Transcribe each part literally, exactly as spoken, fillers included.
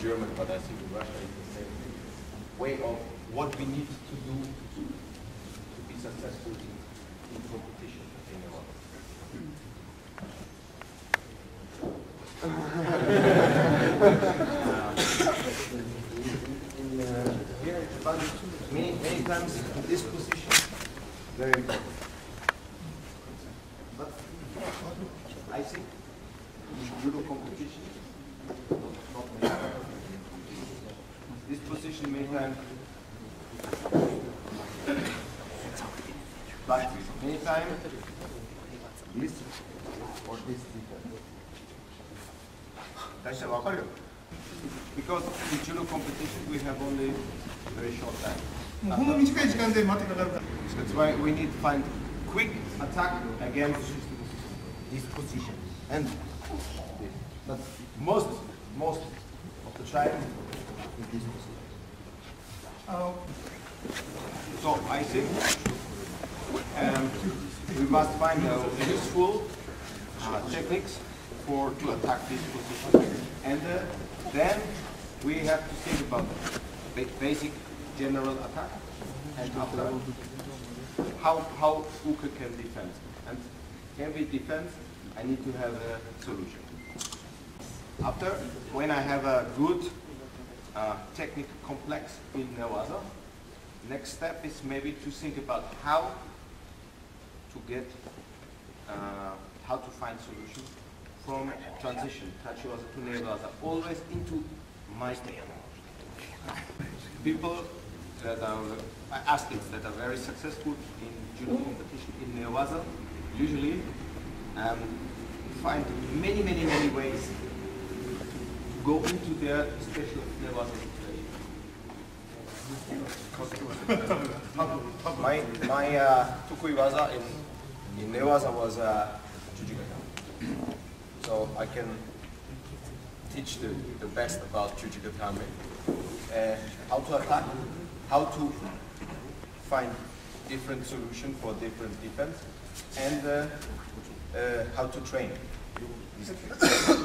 German, but I think in Russia it's the same way of what we need to do to, to be successful in, in competition in Europe. in, uh, here in Japan, many, many times this position very important. But I think in judo competition, not many times. This position many times, but many times this or this defense. That's why, because in judo competition we have only very short time. That's why we need to find quick attack against this position. And but most most of the time in this position. Uh, so I think um, we must find uh, useful uh, techniques for to attack this position, and uh, then we have to think about ba basic general attack, and after how how Uke can defend, and can we defend? I need to have a solution. After, when I have a good uh, technical complex in Newaza, next step is maybe to think about how to get, uh, how to find solution from transition, Tachiwaza to Newaza, always into my style. People that are, athletes that are very successful in judo competition in Newaza, usually um, find many, many, many ways to go into their special Newaza situation. my my uh, Tukui waza in, in Newaza was uh, Jujikatame. So I can teach the, the best about Jujikatame. Uh, how to attack, how to find different solution for different defense, and uh, uh, how to train. So,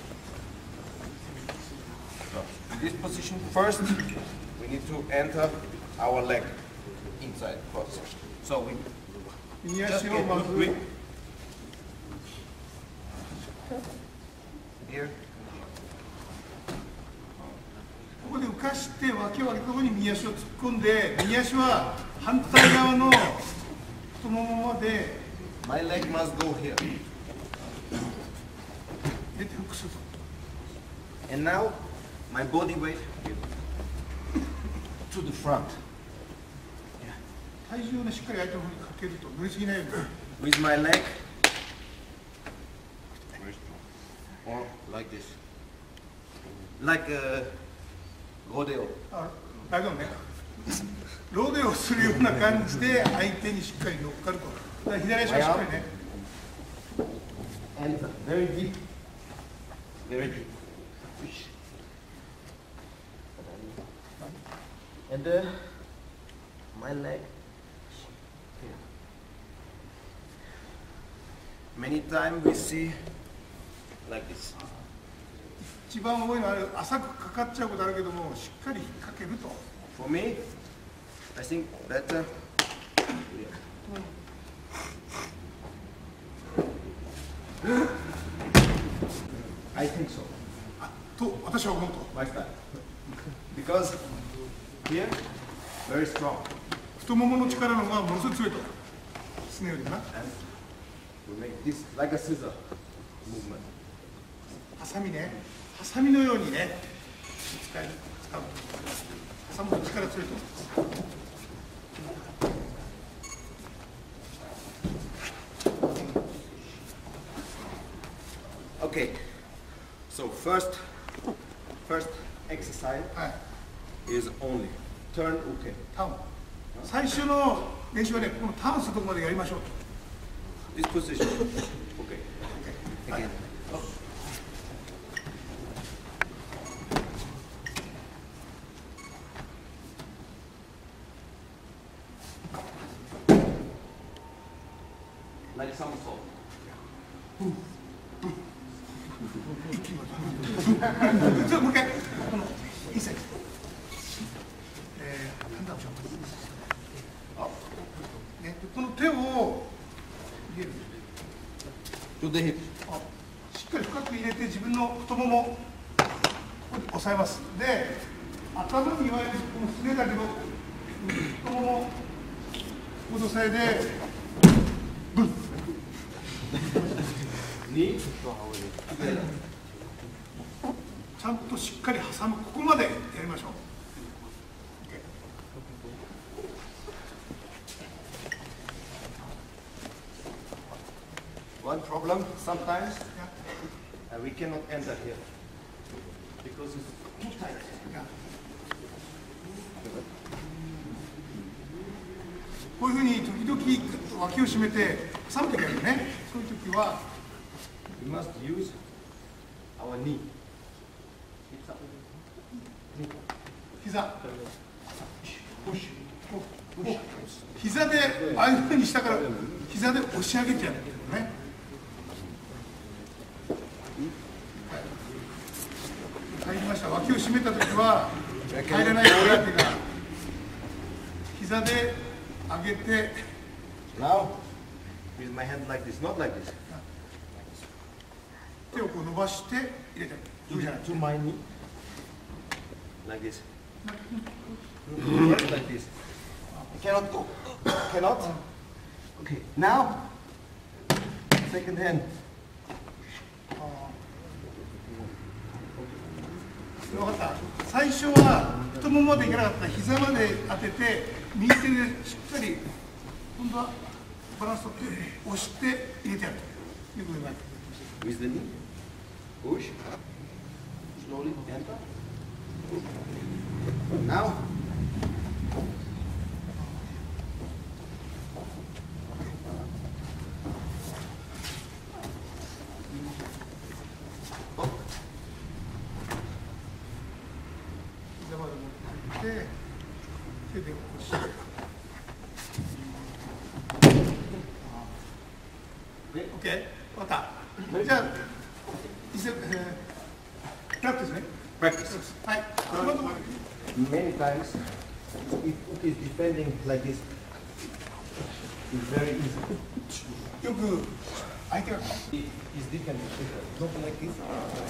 in this position, first we need to enter our leg inside first. So we just get quick here. ここで浮かして脇を上げたところに右足を突っ込んで、右足は反対側の太ももまで My leg must go here. 出てフックすると。 And now my body weight to the front. 体重をねしっかり相手の方にかけると乗りすぎないように。 With my leg or like this. Like a rodeo. あ、だけどね、ロデオするような感じで相手にしっかり乗っかると。だから左足はしっかりね。 And very deep. Very deep. And uh, my leg here. Many times we see like this. 一番多いのは浅くかかっちゃうことあるけども、しっかり引っ掛けると。 For me, I think better. I think so. あと私は思うと。 My style. Because here, very strong. 太ももの力の方がものすごく強いと。すねよりもな。 And we make this like a scissor movement. ハサミね。ハサミのようにね。使える。使う。ハサミの力強いと。 Okay, so first, first exercise はい。 is only turn uke. ターン。最初の練習はね、このターンするところまでやりましょう。 This position. Okay. Again. Like somersault. ちょっともう一回このいい線、えー、判断しよう。あ、ね、この手を入れる。 To the hip. あ、しっかり深く入れて自分の太ももここで押さえます。で、頭にいわゆるこのすねだけど太ももここで押さえてブン。ちゃんとしっかり挟む、ここまでやりましょう。 One problem sometimes, uh, we cannot enter here because it's too tight. こういうふうに時々脇を締めて挟むときあるよね。そういうときは We must use our knee. 膝、膝でああいうふうに下から膝で押し上げてやるんだけどね。入りました。脇を締めたときは入らないから手が膝で上げて。 Now, with my hand like this, not like this. 手をこう伸ばして入れてる。じゃない。 To my knee, like this. Like this. I cannot go. Cannot. Okay. Now, second hand. 分かった。最初は太ももまでいかなかったら膝まで当てて右手でしっかり今度はバランスを取って押して入れてやるということになる。 With the knee. Push. Slowly enter. Now. Oh. 膝まで持ってって手で押して。オッケー、分かった。じゃあ、いせ、えー、プラクティスね。 Practice. はい。 Many times, if it is defending like this, it's very easy. よく相手が It is defending not like this.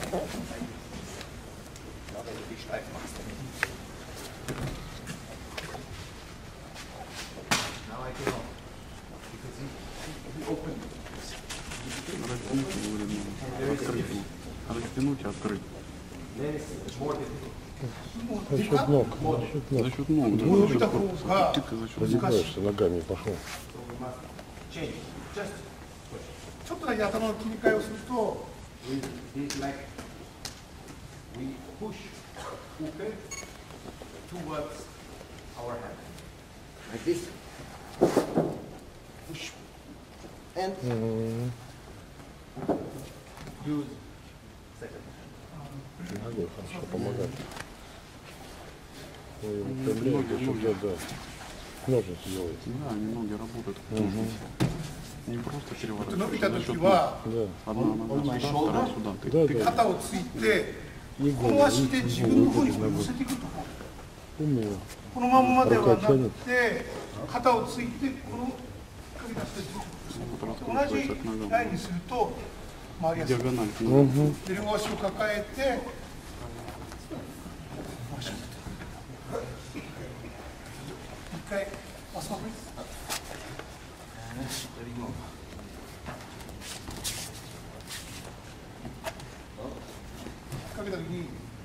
Now wenn du dich steif machst. Now I cannot. Because he, he opened. Растянуть и открыть. Then it's more difficult. За счет ног. За счет ног. За счет ног, да, Ну, за счет такого, корпуса. да. Ты за счет ног. Разгибаешься ногами, пошел. So we must change. Just ちょっとだけ頭の切り替えをすると with this like we push open towards our hand. Like this. Push. And use second. Ногой хорошо помогает. Ой, выпрямляет, еще да. Ножницы делает. Да, они ноги работают. Не просто 伸びた переворачиваешь, за 時 счет ног. は Да. Одна нога сюда, вторая сюда. Ты, Да, ты да. 肩をついて И この足で自分の方に乗せていくと умею. このままではなくて肩をついてこのかけ出して同 вот じ раскручивается к ногам. ラインにすると回りやすい。 Диагональ к ногам. Угу. で両足を抱えて一回あそこかけた時に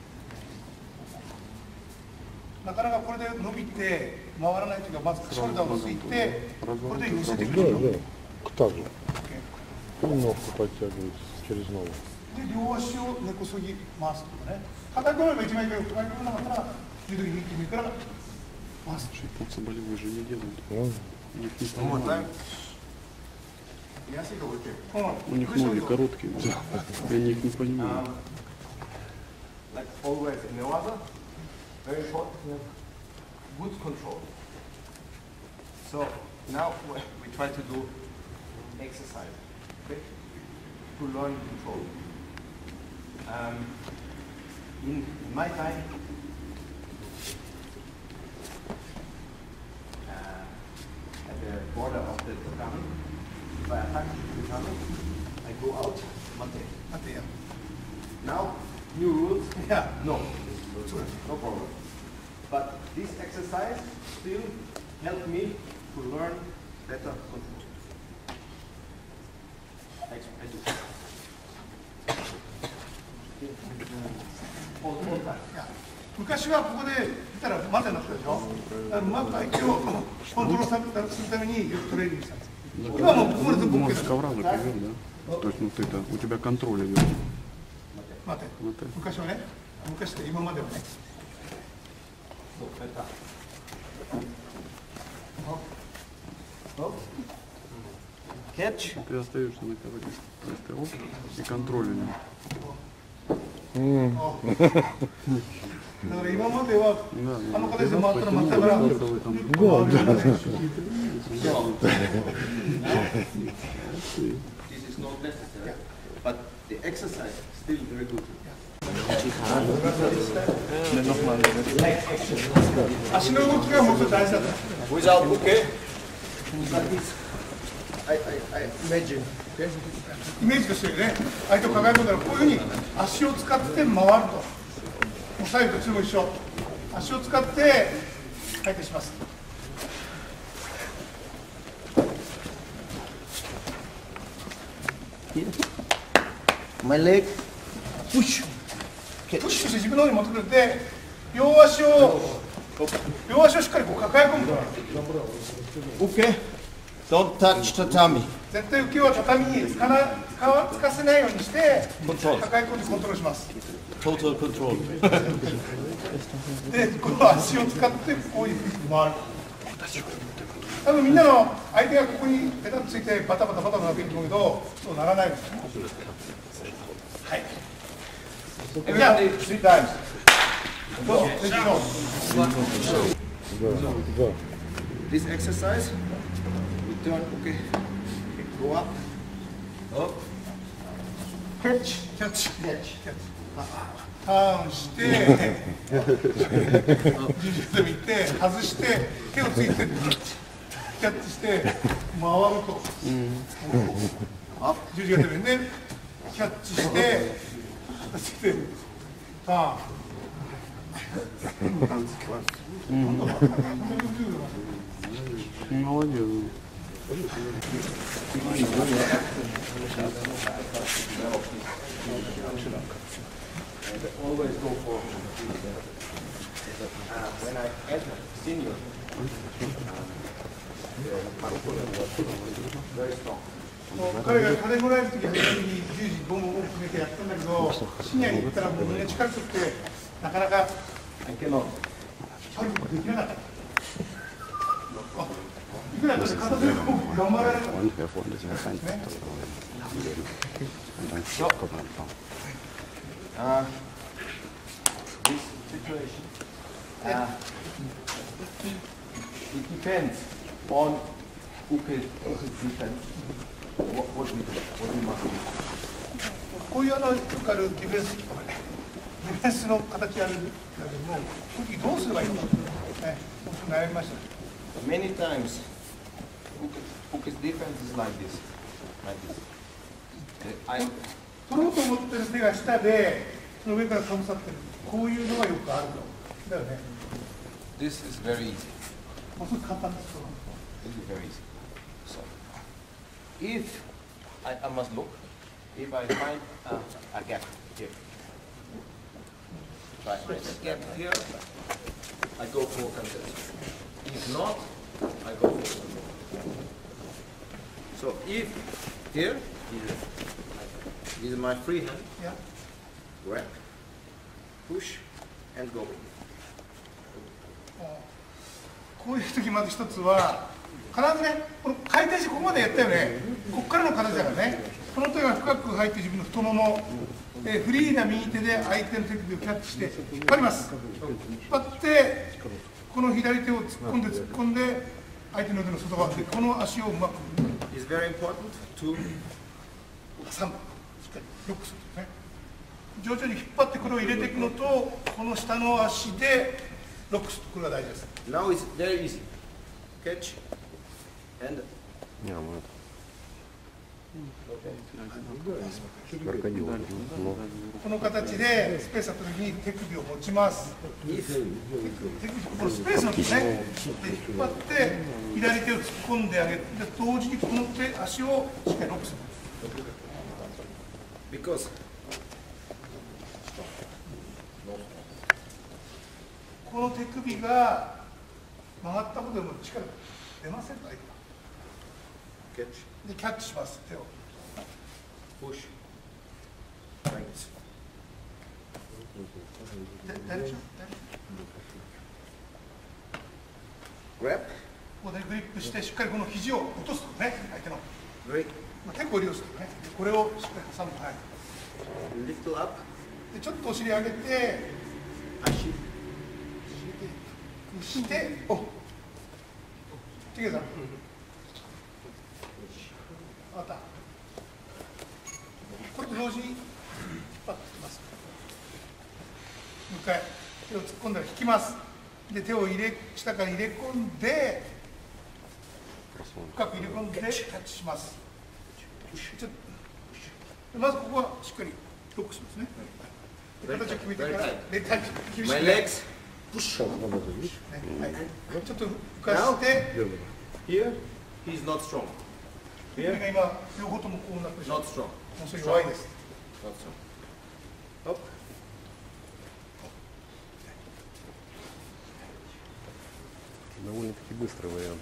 なかなかこれで伸びて回らないときはまずショルダーをついてこれで寄せてく Да, る。 да. К тазу. И ногу подтягивается через ногу. で両足を根こそぎ回すとかね。硬くなれば一枚いいけど硬くなかったらいう時に一気にから回す。 Соболевые же не делают. Ну, У них не One more time. Mm. У них ноги короткие, да. И они их не понимают. Um, like always in the water, very short, good control. So now we we try to do exercise, okay? To learn control. Um, in my time, uh, at the border of the tatami, if I attack the tatami, I go out, mate. 待てや Now, new rules, いや no, no problem. But this exercise still helped me to learn better control. I, I do. All, all time. いや昔はここで言ったら待てになったでしょ。だから待った相手をコントロールするためによくトレーニングしたんです。今はもうここまで全部 OK だ С ковра заповел, да? То есть, ну ты-то, у тебя контроль идет. 待て Вот это. 昔はね昔って今まではね So, better. Oh. Catch. Ты остаешься на ковре. Просто оп, и контроль идет. だから今までは Да, あの да. 形で回ったら全くから Давай там. This is not necessary, but the exercise is still very good. 足の動きがもっと大事だと Without okay, like this. I, I, I imagine. Okay. イメージとしてね相手を抱え込んだらこういうふうに足を使って回るともう左右と後ろも一緒足を使って回転します My leg, push. プッシュして自分の方に持ってくれて両足を両足をしっかりこう抱え込むと Okay. Don't touch tatami. 絶対受けは畳につかな使わつかせないようにして Control. 抱え込んでコントロールします Total control. でこの足を使ってこういうふうに回る多分みんなの相手がここにペタッとついてバタバタバタバタなっていくと思うけどそうならないですはい Everybody, three times. どうぞぜひどうぞ Да, да. This exercise, we turn, okay. Go up. Up. Catch. キャッチキャッチターンして十字固めいって外して手をついてキャッチして回ると十字固めでキャッチしてそしてターン Молодец. Always go for. Uh, when I enter senior, very strong. 彼が金もらえるときは初めに十字ボンボンボン決めてやったんだけどシニアに行ったらもうみんな力つってなかなか I cannot. 距離もできなかったあいくら私片手でこう頑張られる Und wir wollen das ja sein. Und dann kommt man dann. Uh, this situation, uh, it depends on who can who can defend. What, what we do, what we must do. こういうあのよくあるディフェンスディフェンスの形やるんだけどもこの時どうすればいいのかね本当に悩みました Many times, Puke's defense is like this, like this. Uh, I, 取ろうと思ってる手が下でその上からかぶさってるこういうのがよくあるとだよね this is very easy. もうすぐ簡単です This is very easy. So, if I, I must look, if I find uh, a gap here, try this gap here, I go for contest. If not, I go for contest. So if here, this is my free hand, いや grab, push, and go. こういう時まず一つは必ずねこの回転してここまでやったよねここからの形だからねこの手が深く入って自分の太ももでフリーな右手で相手の手首をキャッチして引っ張ります引っ張ってこの左手を突っ込んで突っ込んで相手の腕の外側でこの足をうまく It's very important to 挟むしっかりロックするんですね徐々に引っ張ってこれを入れていくのと、この下の足でロックする、これが大事です。 Now it's very easy. Catch and Не, ну это. Крокодил. Ну, この形でスペースあった時に手首を持ちます。 if 手首このスペースなんですね。で引っ張って左手を突っ込んであげて、で同時にこの手足をしっかりロックする。 because この手首が曲がったことでも力が出ませんか？ catch でキャッチします、手を。 push right. で大丈夫でしょ？ Grab ここでグリップしてしっかりこの肘を落とすとね、相手の。 very まあ、結構利用するね。これをしっかり挟む。はい。 little up でちょっとお尻上げて、 足しておティゲさんあったこれと同時に引っ張ってきます。もう一回手を突っ込んだら引きます。で手を入れ下から入れ込んで深く入れ込んでキャッチします。ちょっとまずここはしっかりロックしますね。で形を決めてからレッタッチ厳しく my ね legs push はいちょっと浮かして here he's not strong これが今両方ともこうなってしまう。 not strong もうそれ弱いです。 not strong up довольно-таки быстрый вариант.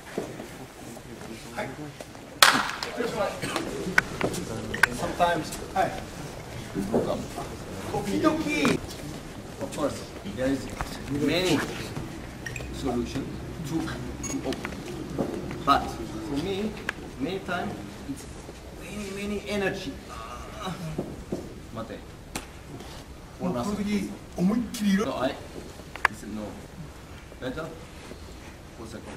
はい。 sometimes はい。時々 of course there is many solutions to, to open but for me many times it's many many energy 待てこの時思いっきり色 no I it's no better one second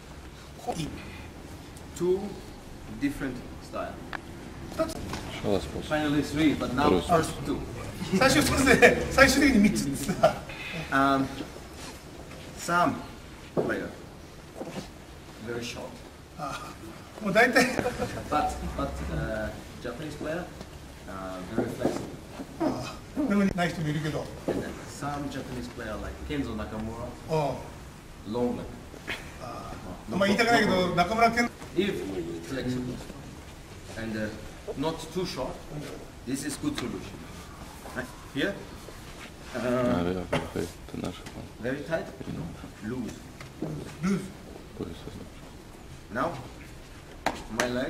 two different style Сейчас спуск. finally three but now Просто. first two 最終それで最終的にみっつですが um some player very short もう大体 but but uh, Japanese player uh, very flexible でもない人もいるけど and then some Japanese player like Kenzo Nakamura うん long leg あんま言いたくないけど中村健 if flexible and uh, not too short this is good solution right here А, uh, да, это ты наша. very tight loose ルーズ Пояс. now my leg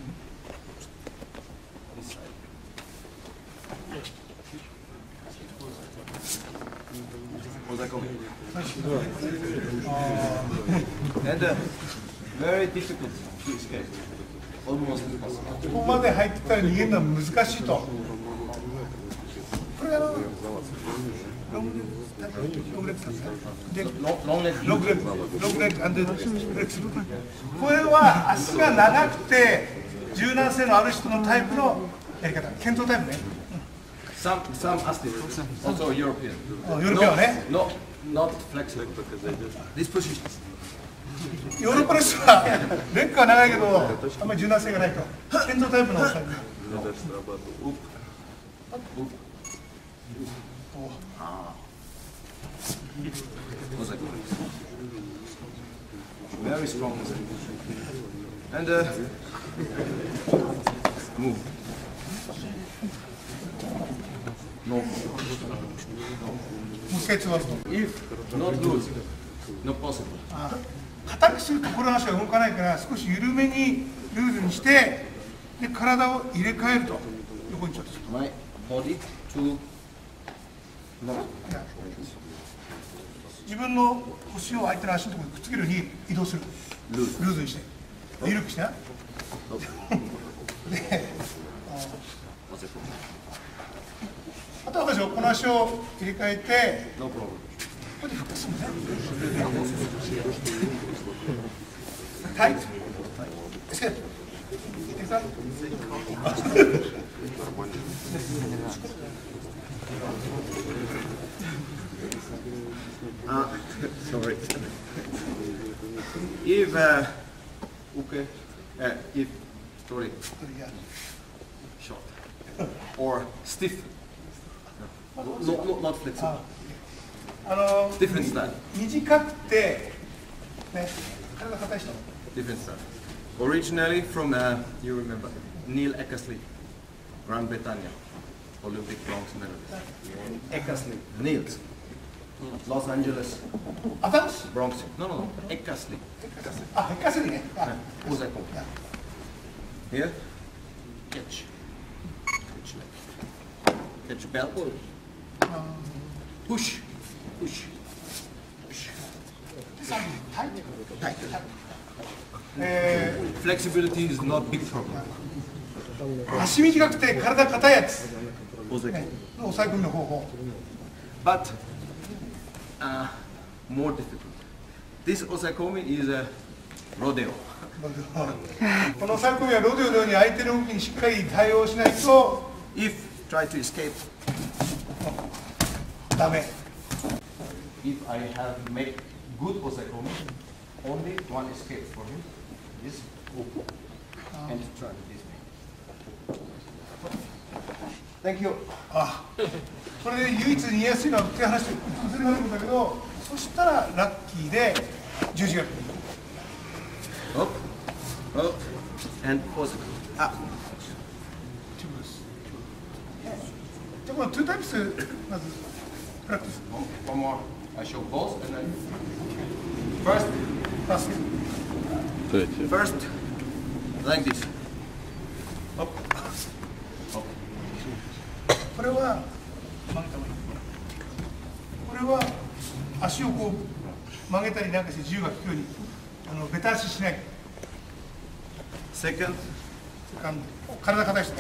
this side Ozako and uh, very difficult to escape almost impossible ここまで入ってたら逃げるのは難しいとこれあのロングレッグロングレッグですかで long, long leg ロングレッグロングレッグアンドフレキシブルこれは足が長くて柔軟性のある人のタイプのやり方健闘タイプね some some athletes also European ヨーロッパはね no not flexible this position ヨーロッパの人はレッグは長いけどあんまり柔軟性がないと健闘タイプのタイプ very strong and uh, move no もう一回つますと if not loose not possible 硬くするところの足が動かないから少し緩めにルーズにしてで体を入れ替えると横にちょっと my body to not 自分の腰を相手の足のところにくっつけるように移動するルーズルーズにして緩くしてなであとは私はこの足を入れ替えて no problem ここでフックするねタイトエスケープ Uh, sorry. If uh, okay, uh, if sorry, short or stiff, no, no, no, not flexible. あの Different style. 短くてね、体硬い人。 Different style. Originally from uh, you remember Neil Eckersley, Gran Bretaña, Olympic bronze medalist. Eckersley, Niels, Los Angeles, アダムス。 bronze. No, no, no. Eckersley. あ、ヘッカスリね。あ Osako. Here, catch. Catch leg. Catch belt. Push. Push. Push. タイ。 Tight. え Flexibility is not big problem. ー、足短くて体硬いやつ。 Osako. ね、の抑え込みの方法。 But uh, more difficult. This osakomi is a rodeo. この抑え込みはロデオのように相手の動きにしっかり対応しないと If try to escape, ダメ。 if I have make good osakomi, only one escape for him. This and try this way. Thank you. あ、それで唯一言いやすいのは手離して崩れるんだけど、そしたらラッキーで十字が来る。 Up, up, and osakomi. Ah, じゃあこのトゥータイプスまずプラクティス。 one, one more. I show both and then first, パス。 Третье. first, like this. Up, up. これは曲げた方がいい。これは足をこう曲げたりなんかして自由が利くようにあのベタ足しない。 Second, あの体硬い人。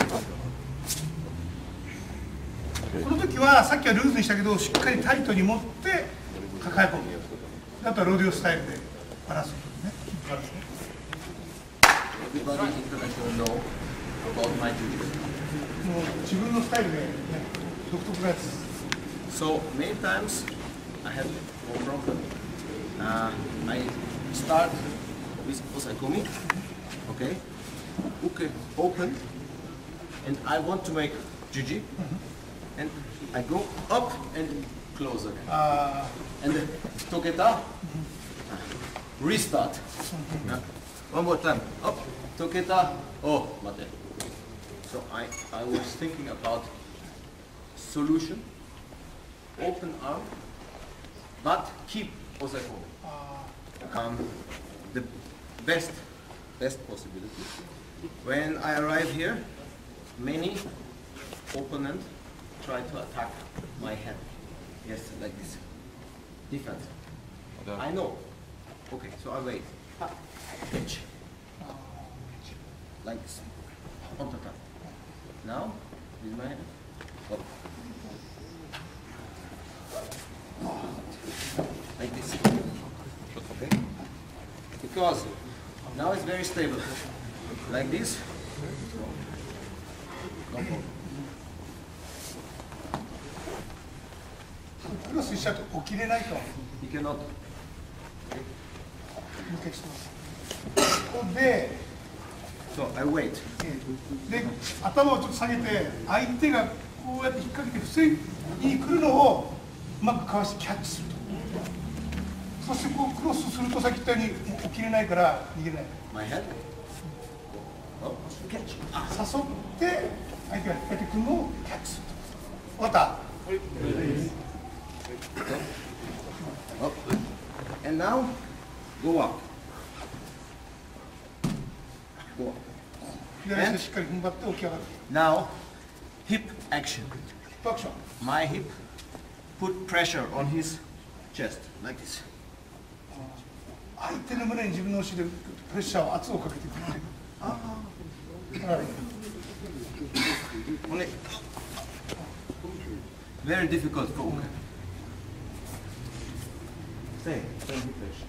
この時はさっきはルーズにしたけどしっかりタイトに持って抱え込む。あとはロデオスタイルでバランスを取るね。バランスね。 everybody international know about my jiu-jitsu. もう自分のスタイルで、ね、独特なやつ。 So many times I have no problem. Uh, I start with osakomi, okay, uke open, and I want to make juji, and I go up and close again, あ and then toketa, restart. Uh, one more time, up, toketa, oh, mate. So I, I was thinking about solution. Open arm, but keep osakomi. Um, the best, best possibility. When I arrive here, many opponents try to attack my head. Yes, like this. Defense. I know. Okay, so I wait. Ha, catch. Like this. On the top. Now, with my hand. Up. Like this. Okay? Because now it's very stable. Like this. No problem. クロスしちゃうと起きれないと。 You cannot. 抜けしてます。ここで、 So I wait. で頭をちょっと下げて相手がこうやって引っ掛けて防ぎに来るのをうまくかわしてキャッチすると。そしてこうクロスするとさっき言ったようにもう起きれないから逃げれない。 My head. Oh, catch. Ah. 誘って相手が引っ掛けてくるのをキャッチすると。終わった。 Up. And now, go up. Go up. 左足でしっかり踏ん張って起き上がる。 Now, hip action. ヒップアクション。 My hip, put pressure on his chest, like this. 相手の胸に自分のお尻でプレッシャーを圧をかけてくる。ああ。はい。 Only very difficult for Uke. Same, same hip pressure.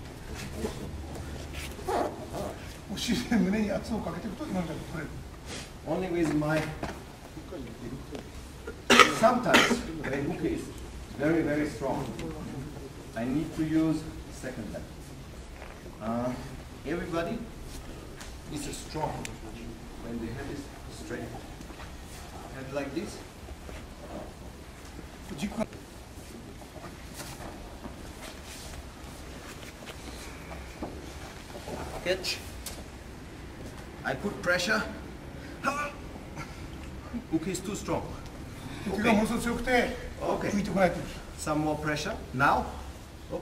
お尻で胸に圧をかけていくと今みたいに取れる。 Only with my Sometimes when hook is very, very strong, I need to use second leg. Uh, everybody is strong when the head is straight. Head like this. Catch. I put pressure. Hook is too strong. 敵がものすごく強くて Okay. 浮いてこないという。 Some more pressure. Now. Oh.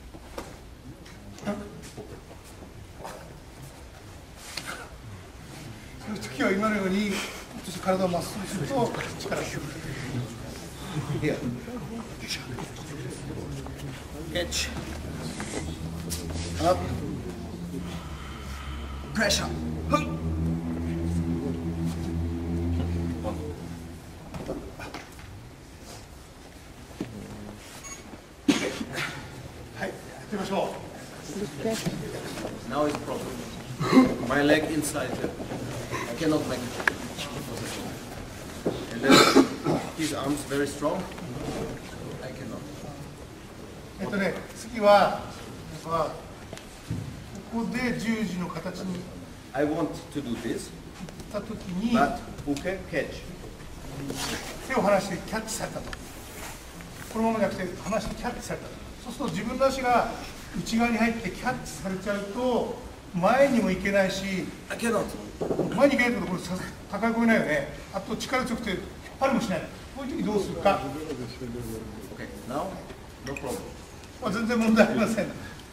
そういう時は今のようにそして体をまっすぐすると力が強く。 Here. Catch. Up. Pressure. Huh. Now is the problem. My leg inside here. I cannot make it. And then his arms very strong. I cannot. えっとね、次は、はここで十字の形に I want to do this, 行ったときに but who can catch? 手を離してキャッチされたと。このままじゃなくて離してキャッチされた。そうすると自分の足が内側に入ってキャッチされちゃうと前にも行けないし、 I cannot. 前に行けないところさ高い声ないよね。あと力強くて引っ張りもしない。こういう時どうするか。 Okay, now no problem. まあ全然問題ありません。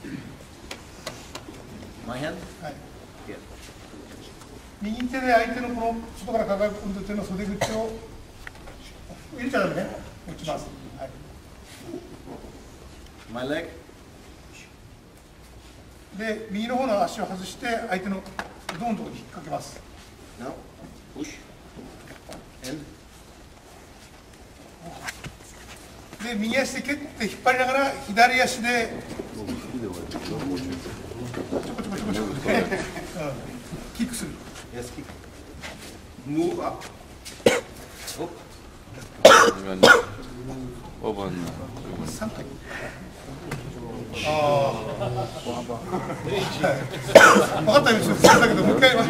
My hand? はい。 Here. 右手で相手のこの外から抱え込んだ手の袖口を入れちゃダメね。落ちます。はい。 My leg? で右の方の足を外して相手の胴のところに引っ掛けます。 Now push. And で右足で蹴って引っ張りながら左足でちょこちょこちょこちょこで、うん、キックする。 yes, kick. Move up. Up. 아니면 오번 さんかい。ああ。分かったよ、ちょっとだけどもう一回やります。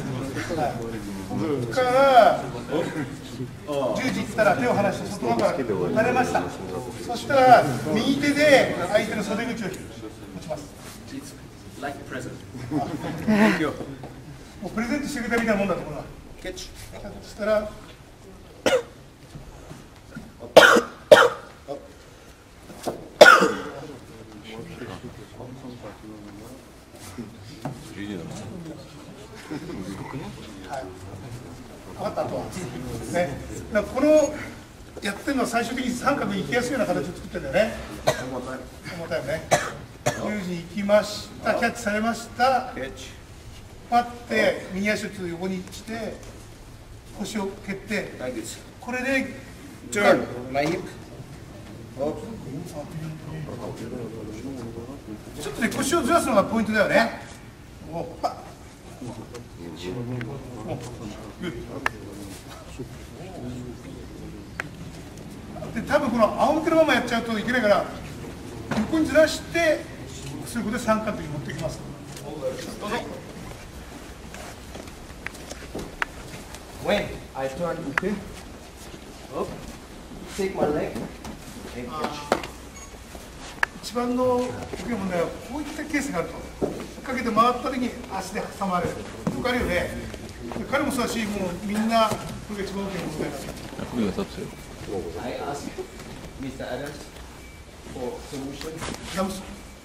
ここから十字いったら手を離して外側から離れました。そしたら右手で相手の袖口を持ちます。 It's like a present. Thank you. もうプレゼントしてくれたみたいなもんだと思うな。 Catch. そしたらリーダー分かったとはね。だからこのやってるのは最終的に三角に行きやすいような形を作ってるんだよね。 One more time. 重たいよね。十字に行きました。キャッチされました。 Catch. パッて右足をちょっと横にして腰を蹴って Like this. これで Turn. My hip. Up. ちょっとね腰をずらすのがポイントだよね。おっパッ。おグッで多分この仰向けのままやっちゃうといけないから横にずらしてそういうことで三角に持っていきます。どうぞ。 When I turn okay, up, take my leg and catch. 一番の大きい問題はこういったケースがあるとかけて回った時に足で挟まれるよくあるよね。彼もそうだしもうみんなこれが一番大きな問題だ。 우리가 샀어요. I ask Mister Adams for solution. アダムス。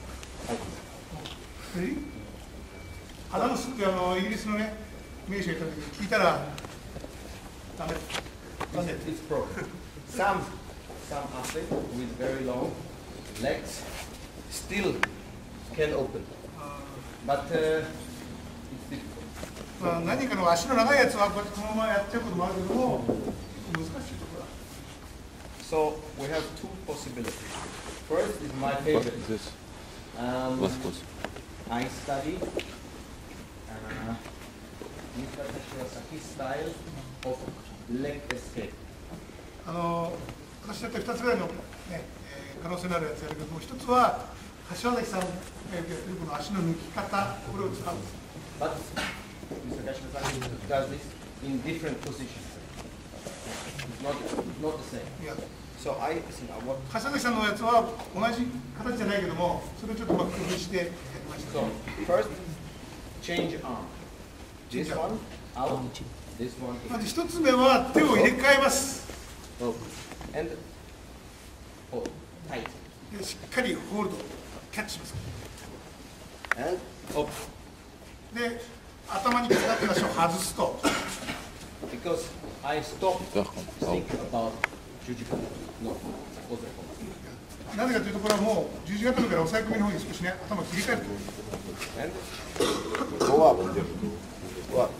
えアダムスってあのイギリスのね名手がいたんだけど聞いたらダメ。なんで？ It's problem. Some some athlete with very long legs still can open, but uh, it's difficult. まあ何かの足の長いやつはこうやってこのままやっちゃうこともあるけども難しいところだ。 So we have two possibilities. First is my What favorite. is this? Um, What's this? I study uh, Mister Kashiwasaki style of leg escape. あの私だってふたつぐらいの、ねえー可能性のあるやつやるけども、ひとつは柏崎さんがやってるこの足の抜き方、これを使う。 But Mister Kashiwasaki does this in different positions. Not, not the same. いや So I think I want. 柏崎さんのやつは同じ形じゃないけども、それをちょっとまあ工夫してやりました。 So first, change arm. This one out. This one まず一つ目は手を入れ替えます。 in. And oh, tight. でしっかりホールド、キャッチします。 And up. で、頭にかかった足を外すと、 Because I stopped think about jujitsu. No, other one. なぜかというと、これはもう十字固めから抑え込みの方に少しね、頭を切り替えると。 And Go up. what?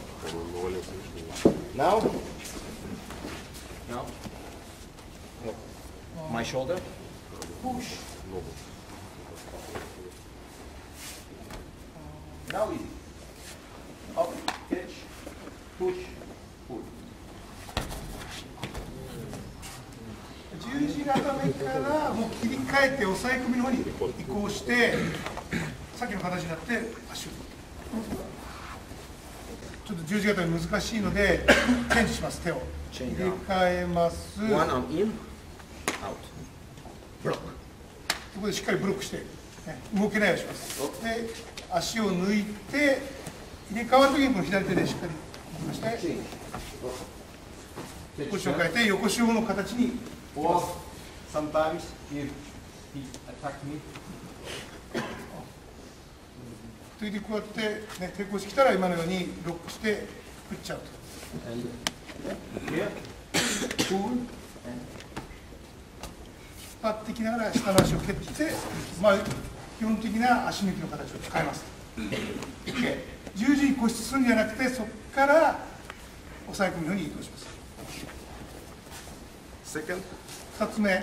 Now? Now? My shoulder? Push. Now easy. Up, catch, push, pull. 十字固めからもう切り替えて抑え込みの方に移行して、さっきの形になって足を。ちょっと十字固め難しいので、チェンジします、手を。入れ替えます。 One arm in, out. Block. ここでしっかりブロックして、ね、動けないようにします。で、足を抜いて、入れ替わるときにこの左手でしっかり動きまして、 Change. 腰を変えて横四方の形に。 Or sometimes if he attacked me, それでこうやって、ね、抵抗してきたら今のようにロックして打っちゃうと。 and here, pull, and 引っ張ってきながら下の足を蹴って、まあ、基本的な足抜きの形を使います。で十字に固執するんじゃなくて、そこから抑え込みの方に移動します。 second, ふたつめ、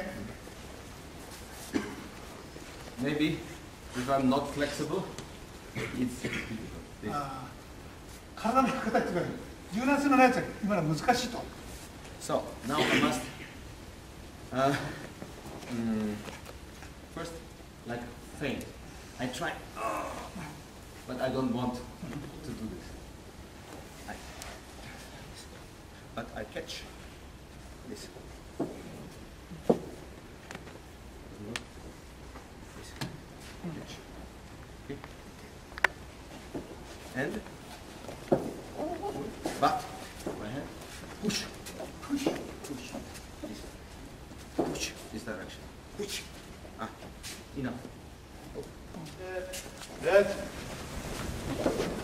maybe if I'm not flexible, it's difficult. あー体の形というか、柔軟性のないやつは今のは難しいと。 So now I must uh, mm, first like feint. I try, but I don't want to do this. I, but I catch this. This. Catch. Okay. And but my hand push. Push, push, this, push, this direction. Push. Ah, enough. That